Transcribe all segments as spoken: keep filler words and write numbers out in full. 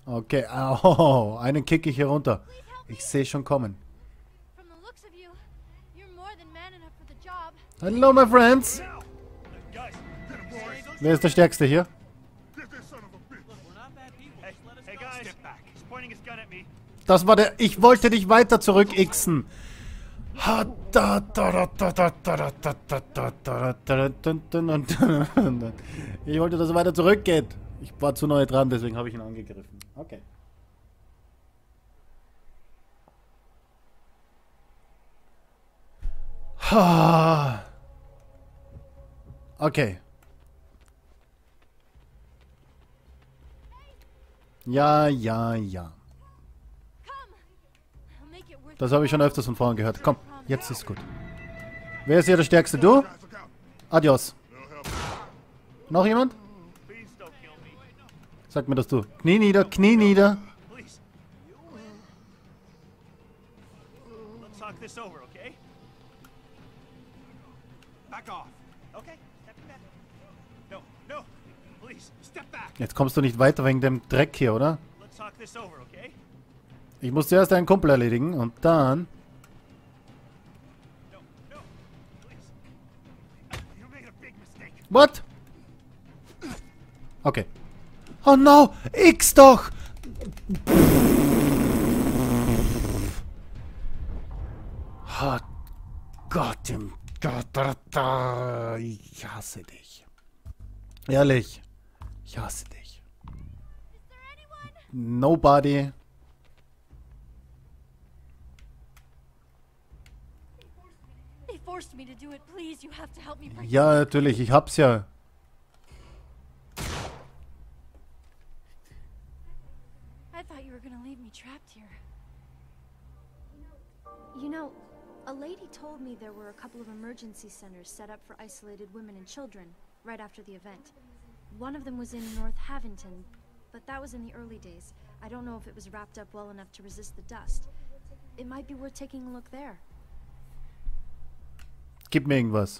Okay, oh, einen kicke ich hier runter. Ich sehe schon kommen. From the looks of you, you're more than man enough for the job. Hello, my friends. Wer ist der Stärkste hier? Hey guys, he's pointing his gun at me. Das war der... Ich wollte dich weiter zurück xen. Ha, da, da, da, da, da, da, da, da, da, da, da, da, da. Ich wollte, dass er weiter zurückgeht. Ich war zu neu dran, deswegen habe ich ihn angegriffen. Okay. Ha. Okay. Ja, ja, ja. Das habe ich schon öfters von vorhin gehört. Komm, jetzt ist gut. Wer ist hier der Stärkste? Du? Adios. Noch jemand? Sag mir das du. Knie nieder, Knie nieder. Please. Let's talk this over, okay? Back off. Okay? Step back. No, no. Please, step back. Jetzt kommst du nicht weiter wegen dem Dreck hier, oder? Let's talk this over, okay? Ich muss zuerst einen Kumpel erledigen und dann... No, no. Please. You made a big mistake. What? Okay. Oh no! X doch! Oh Gott im Gott. Da, da. Ich hasse dich. Ehrlich. Ich hasse dich. Nobody. They forced me to do it. Please, you have to help me break. Ja, natürlich. Ich hab's ja. I thought you were gonna leave me trapped here. You know, a lady told me there were a couple of emergency centers set up for isolated women and children right after the event. One of them was in North Havington, but that was in the early days. I don't know if it was wrapped up well enough to resist the dust. It might be worth taking a look there. Gib mir irgendwas.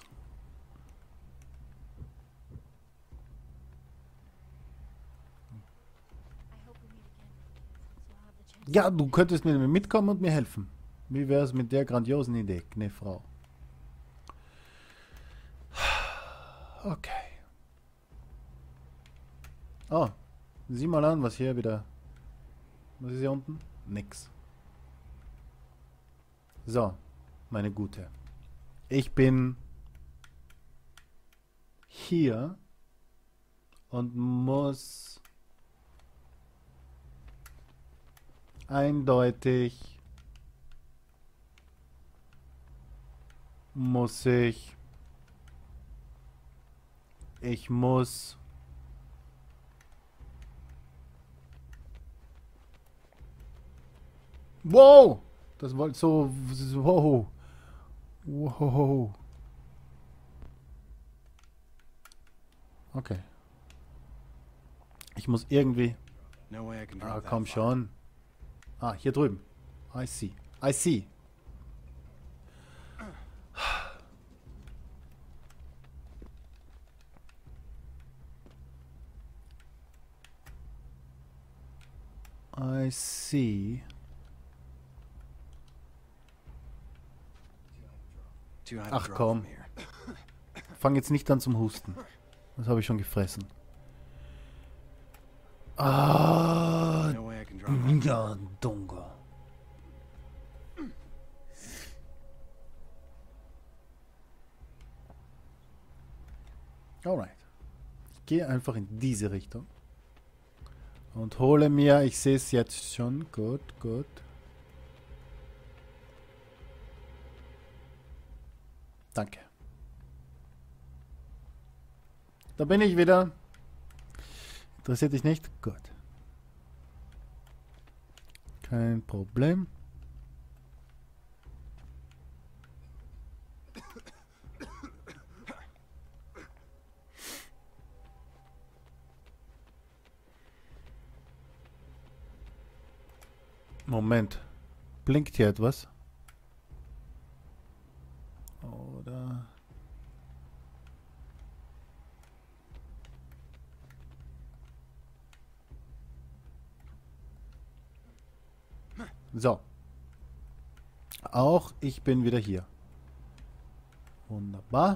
I hope we meet again, so I'll have the chance. Ja, du könntest mit mir mitkommen und mir helfen. Wie wäre es mit der grandiosen Idee, ne Frau? Okay. Oh, sieh mal an, was hier wieder... Was ist hier unten? Nix. So, meine Gute. Ich bin hier und muss eindeutig muss ich ich muss wow, das wollte so wow. Wow. Okay. Ich muss irgendwie... No way I can Ah, drop that komm far. schon. Ah, hier drüben. I see. I see. I see. Too high to Ach drop komm. from here. Fang jetzt nicht an zum Husten. Das habe ich schon gefressen. Ah, No way I can drop that. ja, Dunga. Alright. Ich gehe einfach in diese Richtung. Und hole mir, ich sehe es jetzt schon. Gut, gut. Danke. Da bin ich wieder. Interessiert dich nicht? Gut. Kein Problem. Moment. Blinkt hier etwas? Oder... So. Auch ich bin wieder hier. Wunderbar.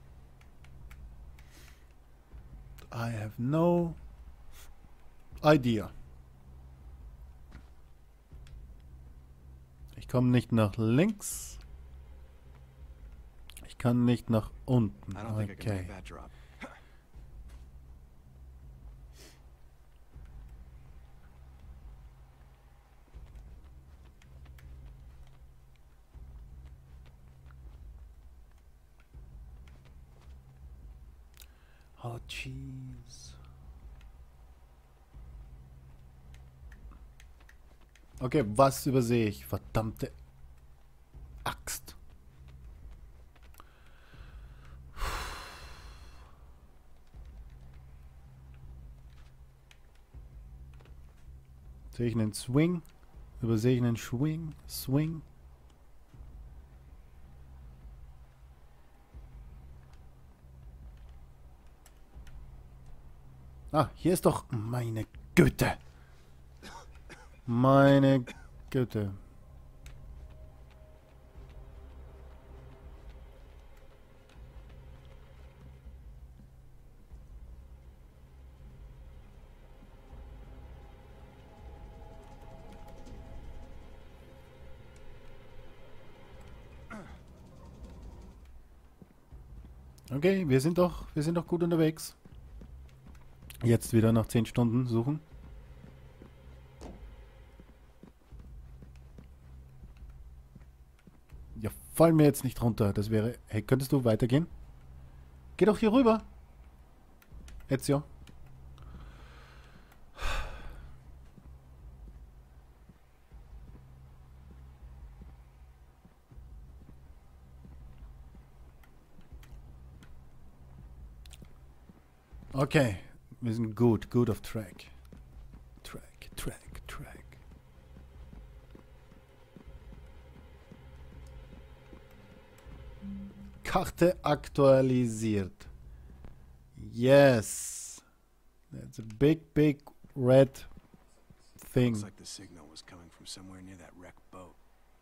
I have no idea. Ich komme nicht nach links. Ich kann nicht nach unten. I don't think I can Okay. make that drop. Oh, jeez. Okay, was übersehe ich? Verdammte Axt. Sehe ich einen Swing? Übersehe ich einen Swing? Swing? Ah, hier ist doch... Meine Güte. Meine Güte. Okay, wir sind doch, wir sind doch gut unterwegs. Jetzt wieder nach zehn Stunden suchen. Ja, fall mir jetzt nicht runter. Das wäre... Hey, könntest du weitergehen? Geh doch hier rüber. Ezio. Okay. Wir sind gut, gut auf Track. Track, Track, Track. Karte aktualisiert. Yes. That's a big, big red thing. Looks like the signal was coming from somewhere near that wrecked boat.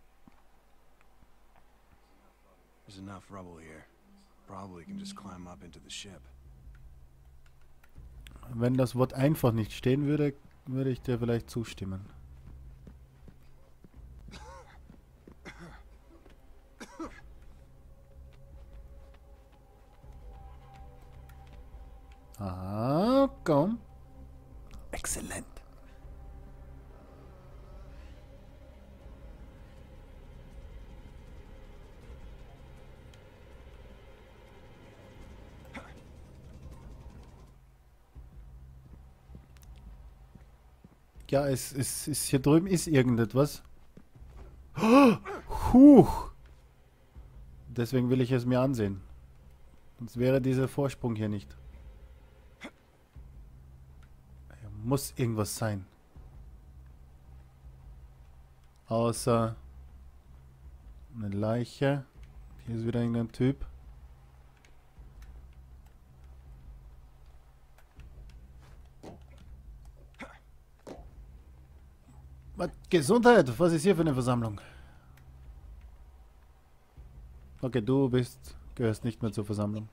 There's enough rubble here. Probably can just climb up into the ship. Wenn das Wort einfach nicht stehen würde, würde ich dir vielleicht zustimmen. Ah, komm. Exzellent. Ja, es, es ist hier drüben ist irgendetwas. Oh, huch. Deswegen will ich es mir ansehen. Sonst wäre dieser Vorsprung hier nicht. Hier muss irgendwas sein. Außer eine Leiche. Hier ist wieder irgendein Typ. Was? Gesundheit! Was ist hier für eine Versammlung? Okay, du bist, gehörst nicht mehr zur Versammlung.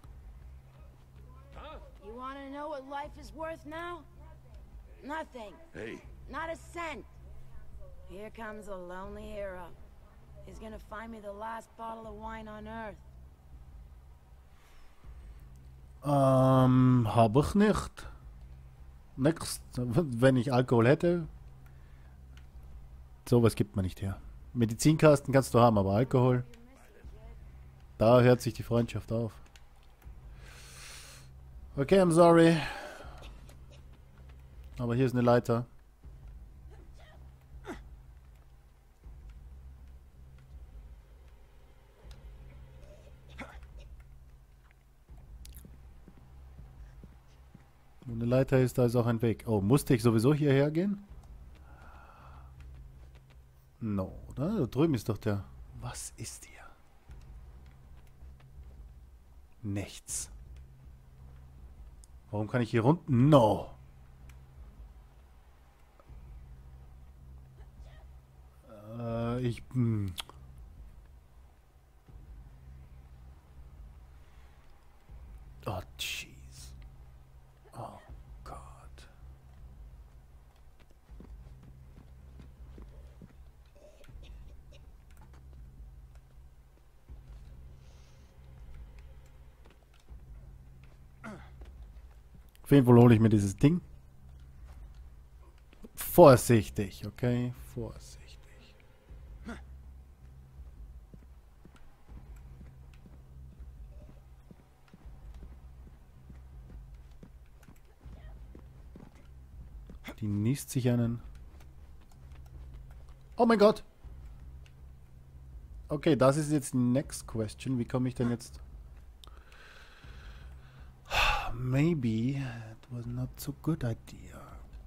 You want to know what life is worth now? Nothing. Hey, Not a cent. Here comes a lonely hero. He's gonna find me the last bottle of wine on Earth. Ähm, habe ich nicht. Nix. Wenn ich Alkohol hätte. Sowas gibt man nicht her. Medizinkasten kannst du haben, aber Alkohol. Da hört sich die Freundschaft auf. Okay, I'm sorry. Aber hier ist eine Leiter. Wo eine Leiter ist, da ist auch ein Weg. Oh, musste ich sowieso hierher gehen? No, oder? Da drüben ist doch der... Was ist hier? Nichts. Warum kann ich hier runter? No. Ich... Hm. Oh, jeez. Oh, Gott. Auf jeden Fall hole ich mir dieses Ding. Vorsichtig, okay? Vorsichtig. Die niest sich einen. Oh mein Gott! Okay, das ist jetzt die next question. Wie komme ich denn jetzt... Maybe it was not so good idea.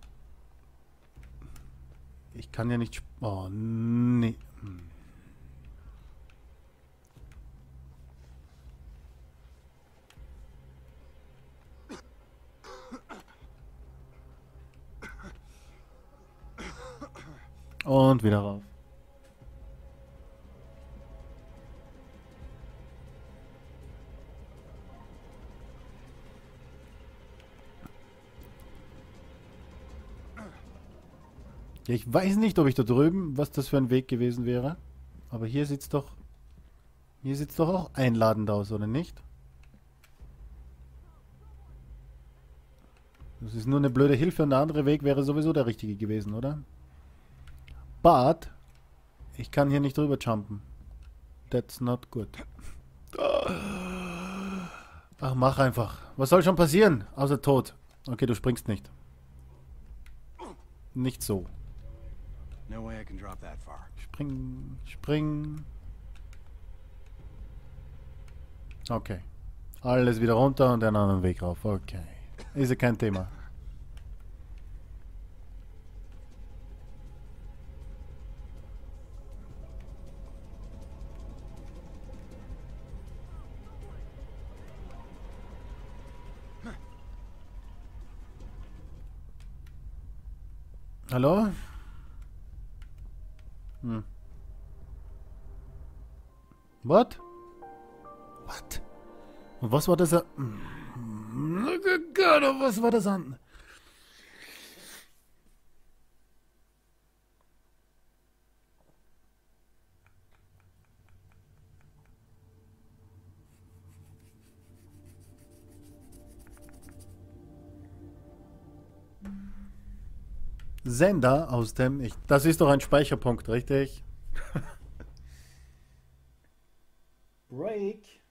Ich kann ja nicht... sp- Oh, nee. Hm. Und wieder rauf. Ja, ich weiß nicht, ob ich da drüben, was das für ein Weg gewesen wäre. Aber hier sieht's doch... Hier sieht's doch auch einladend aus, oder nicht? Das ist nur eine blöde Hilfe und der andere Weg wäre sowieso der richtige gewesen, oder? But, ich kann hier nicht drüber jumpen. That's not good. Ach, mach einfach. Was soll schon passieren? Außer Tod. Okay, du springst nicht. Nicht so. No way I can drop that far. Spring, spring. Okay. Alles wieder runter und einen anderen Weg rauf. Okay. Ist ja kein Thema. Hallo? Hm. What? What? Und was war das? a- Hm. Gott, was war das an? Sender aus dem... Ich, das ist doch ein Speicherpunkt, richtig? Break.